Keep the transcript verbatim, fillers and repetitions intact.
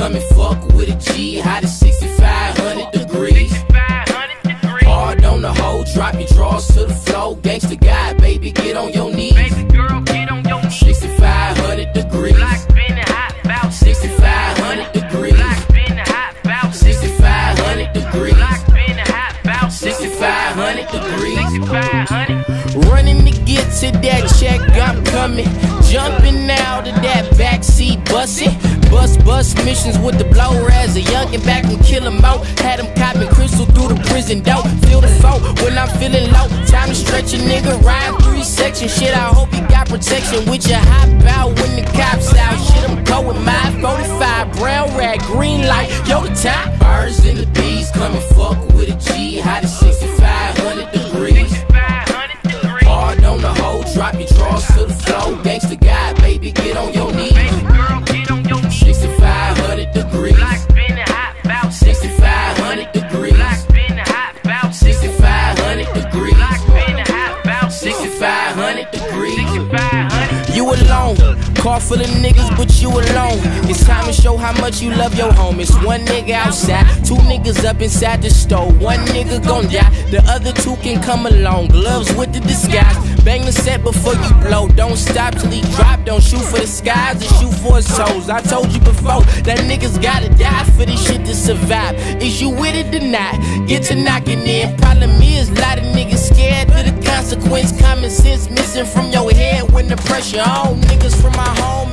come and fuck with a G. Hot as sixty-five hundred degrees. Hard on the hoe, drop your drawers to the floor. Gangsta guy, baby, get on your knees. sixty-five hundred degrees. sixty-five hundred degrees. sixty-five hundred degrees. sixty-five hundred degrees. Running to get to that check, I'm coming. Jumping out of that backseat, bussin'. Bus bus missions with the blower as a youngin' back when Kill 'em out. Had him copping crystal through the prison door. Feel the foe when I'm feeling low. Time to stretch a nigga, ride three sections. Shit, I hope you got protection with your hop out when the cops out. Shit, I'm going my forty-five, brown rag, green light. Yo, the top. Birds and the bees come and fuck with a G. Hot as sixty-five hundred degrees. Hard on the hoe, drop your drawers to the floor. Gangsta guy, baby, get on your knees. sixty-five hundred degrees. sixty-five hundred degrees. sixty-five hundred degrees. sixty-five hundred degrees. You alone, car full of niggas, but you alone. It's time to show how much you love your home. It's one nigga outside, two niggas up inside the store. One nigga gon' die, the other two can come along. Gloves with the disguise, bang the set before you blow. Don't stop till he drop, don't shoot for the skies and shoot for his toes. I told you before, that niggas gotta die for this shit to survive. Is you with it or not? Get to knocking in. Problem is, a lot of niggas scared of the consequence. Common sense missing from your head when the pressure on. Niggas from my home